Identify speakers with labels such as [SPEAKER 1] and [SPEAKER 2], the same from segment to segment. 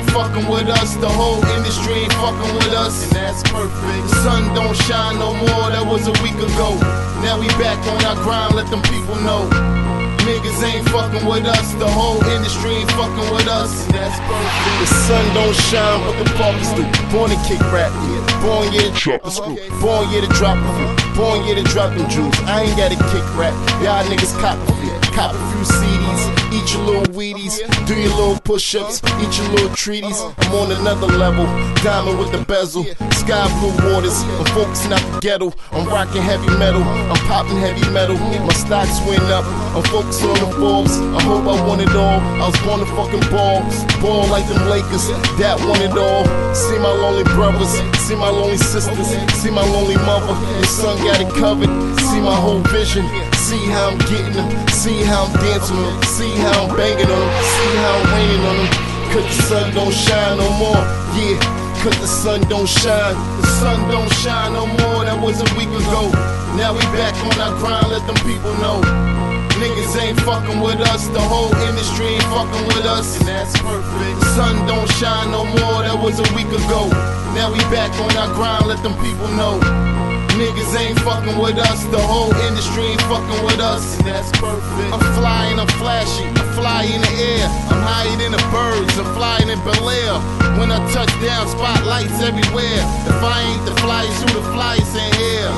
[SPEAKER 1] ain't fucking with us, the whole industry ain't fucking with us, and that's perfect. The sun don't shine no more, that was a week ago. Now we back on our grind, let them people know. Niggas ain't fucking with us, the whole industry ain't fucking with us, and that's perfect. The sun don't shine, but the parties do. Born to kick rap, yeah. Born yeah to drop a screw. Born yeah to drop a few. Born yeah to drop them jewels. I ain't gotta kick rap, y'all niggas cop a few. Cop a few CDs, eat your little Wheaties, do your little push-ups, eat your little treaties. I'm on another level, diamond with the bezel, sky blue waters. I'm focusing out the ghetto, I'm rocking heavy metal, I'm popping heavy metal. My stocks went up, I'm focusing on the Forbes. I hope I won it all. I was born to fucking ball like them Lakers. That won it all. See my lonely brothers, see my lonely sisters, see my lonely mother. Your son got it covered. See my whole vision. See how I'm getting them, see how I'm dancing them, see how I'm banging on them, see how I'm raining on them. Cause the sun don't shine no more, yeah, cause the sun don't shine. The sun don't shine no more, that was a week ago. Now we back on our grind, let them people know. Niggas ain't fucking with us, the whole industry ain't fucking with us, and that's perfect. The sun don't shine no more, that was a week ago. Now we back on our grind, let them people know. Niggas ain't fucking with us, the whole industry ain't fucking with us, and that's perfect. I'm flying, I'm flashy, I fly in the air. I'm higher than the birds, I'm flying in Bel Air. When I touch down, spotlights everywhere. If I ain't the flyest, who the flyest in here?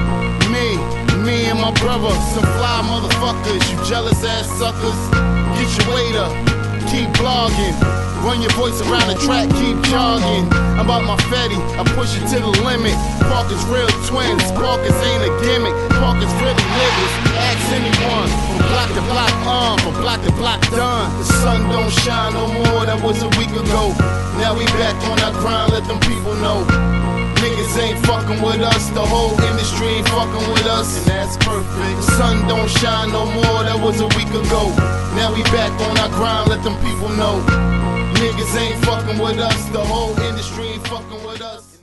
[SPEAKER 1] Me and my brother, some fly motherfuckers. You jealous ass suckers, get your weight up, keep blogging. Run your voice around the track, keep jogging. I'm about my Fetty, I push it to the limit. Parker's real twins, Parker's ain't a gimmick. Parker's really niggas, ask anyone. From block to block, from block to block, done. The sun don't shine no more, that was a week ago. Now we back on our grind, let them people know. Niggas ain't fucking with us, the whole industry ain't fucking with us, and that's perfect. The sun don't shine no more, that was a week ago. Now we back on our grind, let them people know. Niggas ain't fucking with us, the whole industry ain't fucking with us.